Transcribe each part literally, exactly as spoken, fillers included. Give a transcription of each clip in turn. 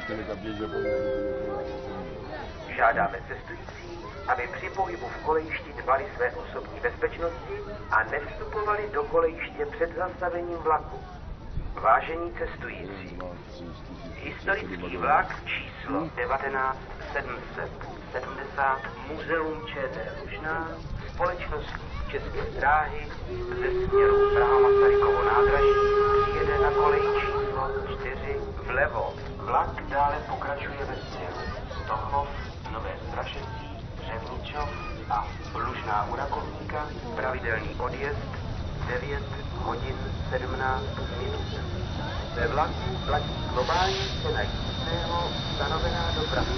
Žádáme cestující, aby při pohybu v kolejišti dbali své osobní bezpečnosti a nevstupovali do kolejiště před zastavením vlaku. Vážení cestující, historický vlak číslo devatenáct set sedmdesát Muzeum ČT Lužná společností České dráhy ze směru Praha-Masarykovo nádraží přijede na koleji číslo čtyři vlevo. Vlak dále pokračuje ve směru Stochov, Nové Strašecí, Řevničov a Lužná u Rakovníka. Pravidelný odjezd devět hodin sedmnáct minut. Ve vlaku platí globální cena jízdného stanovená dopravou.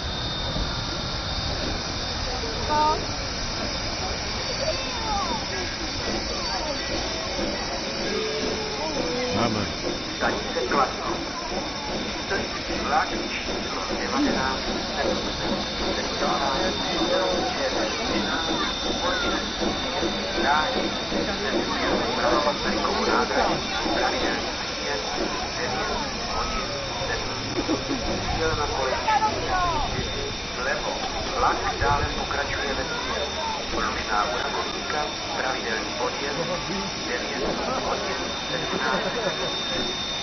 Máme. Stanice Kladno. Historický vlak číslo devatenáct set sedmdesát Muzeum ČT Lužná společností České dráhy ze směru Praha-Masarykovo nádraží pravidelný příjezd devět hodin sedm minut. Přijel na koleji čtyři vlevo. Vlak dále pokračuje ve směru Lužná u Rakovníka, pravidelný odjezd devět hodin sedmnáct minut.